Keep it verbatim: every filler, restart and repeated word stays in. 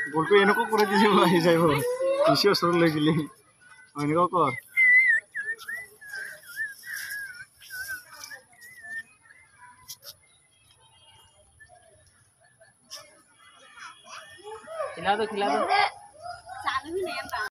বলতো এনেকো করে দিছি ভাই যাইব কিসিও সর লই গেলি এনেকো কর खिला दो खिला दो